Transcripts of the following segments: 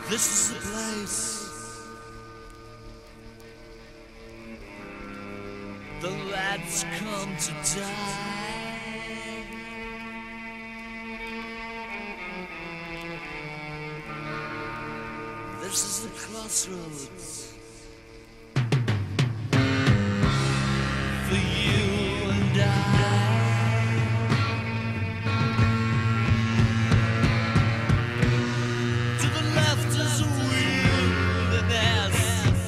This is the place the lads come to die. This is the crossroads for you and I. To the left is a wilderness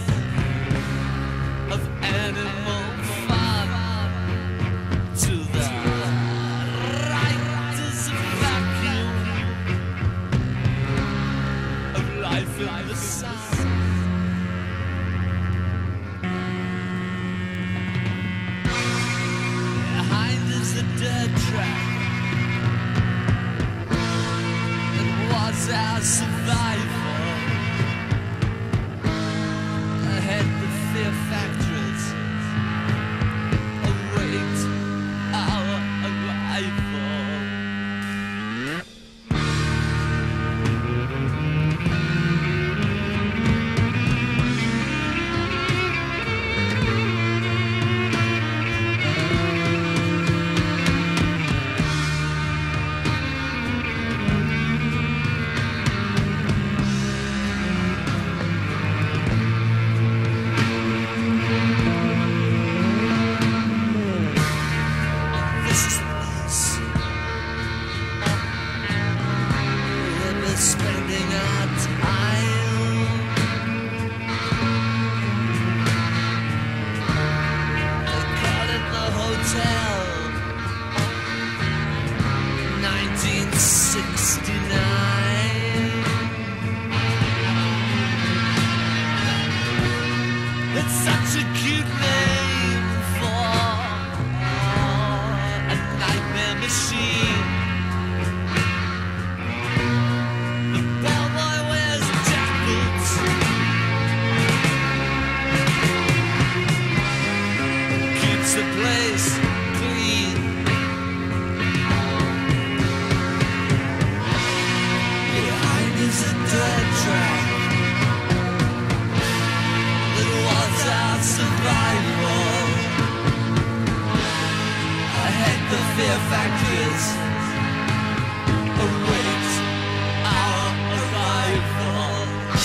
of animal fun. To the right is a vacuum of life in the sun. Behind is a dirt track that was our survival. Ahead the fear factories await our arrival. This is the place we'll be spending our time. They call it the Hotel 1969. It's such a cute name for a nightmare machine. The bellboy wears jackets, keeps the place clean. Behind is a dirt track that was our survival. Ahead the fear factories await our arrival.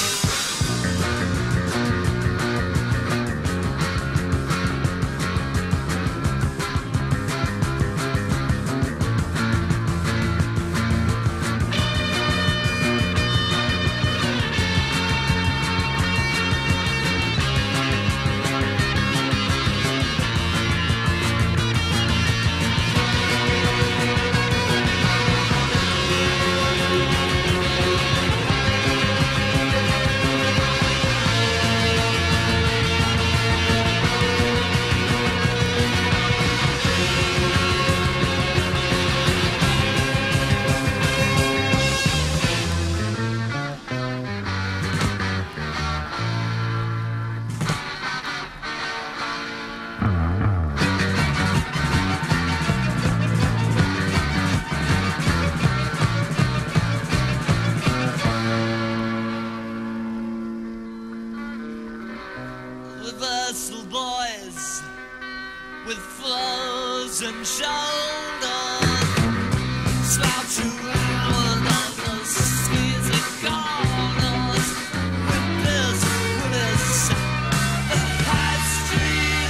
Reversal boys with frozen shoulders slouch around on the squeezy corners. Whippers, whippers, the high street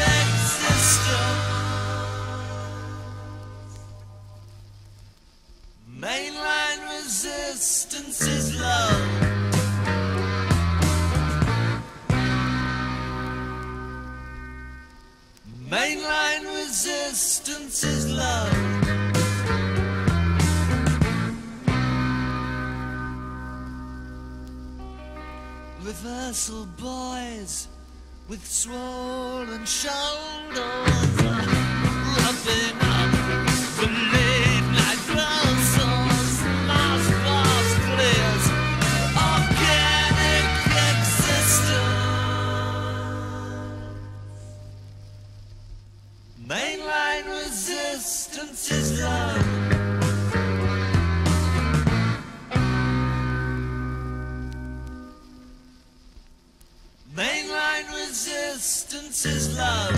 existence. Mainline resistance is low. Mainline resistance is low. Reversal boys with swollen shoulders rubbing up the late night groceries. Last boss clears organic existence. Mainline resistance is low. resistance is love.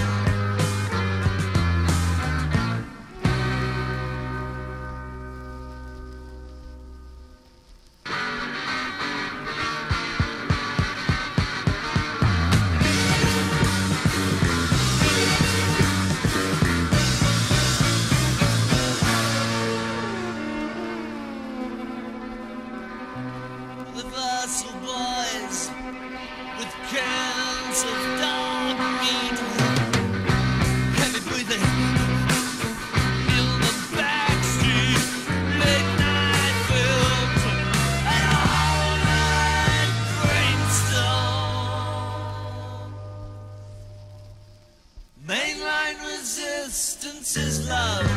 The Vassal boys with cans of dog meat, heavy breathing in the backstreet, midnight films, and all-night brainstorm. Mainline resistance is love.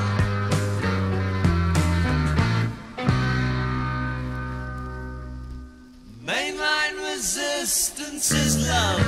Mainline resistance is love.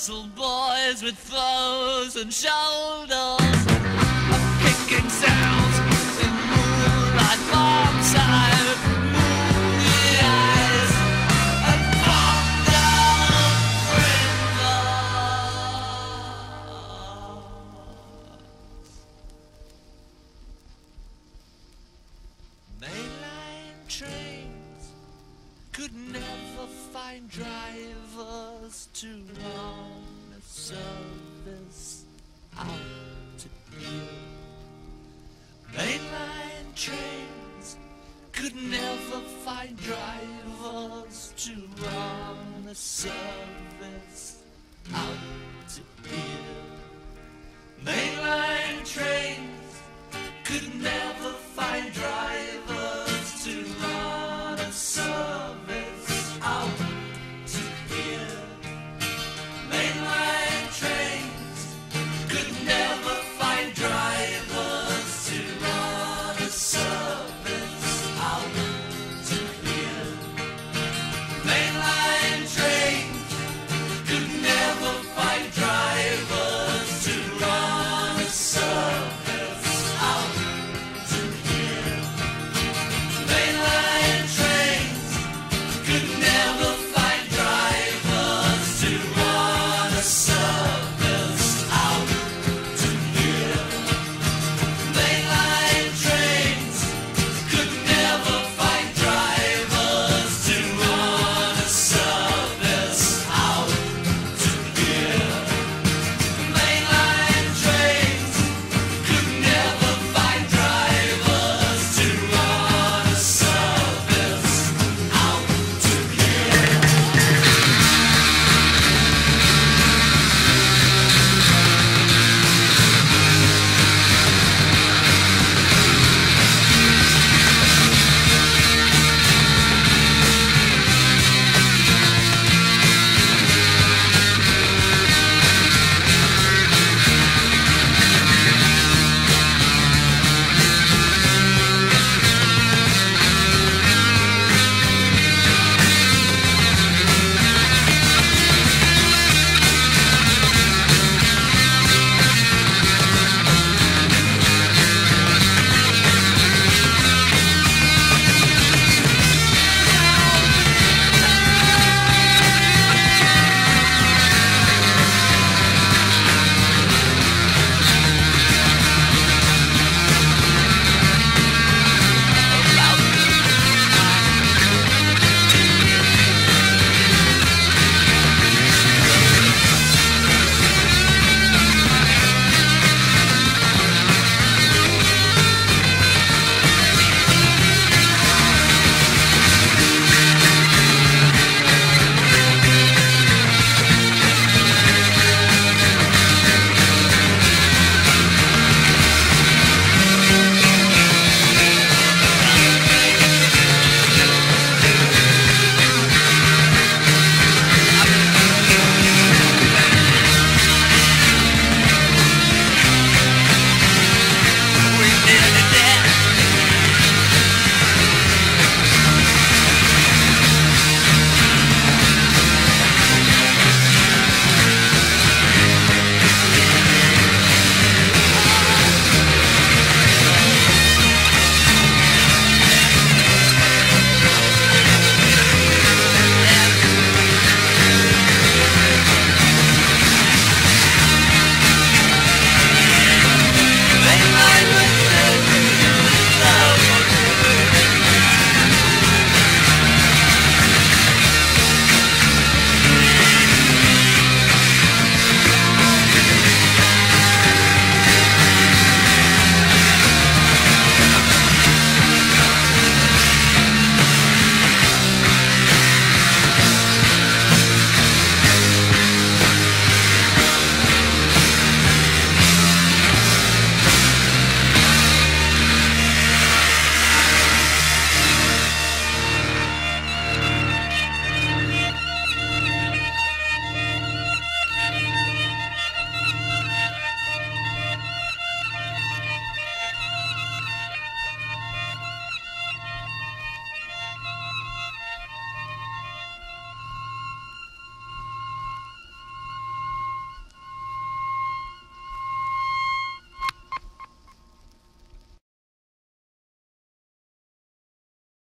muscle boys with frozen shoulders, kicking sounds in moonlight farmside, moody eyes and fonder rivers. Mainline trains could never find drivers to run a service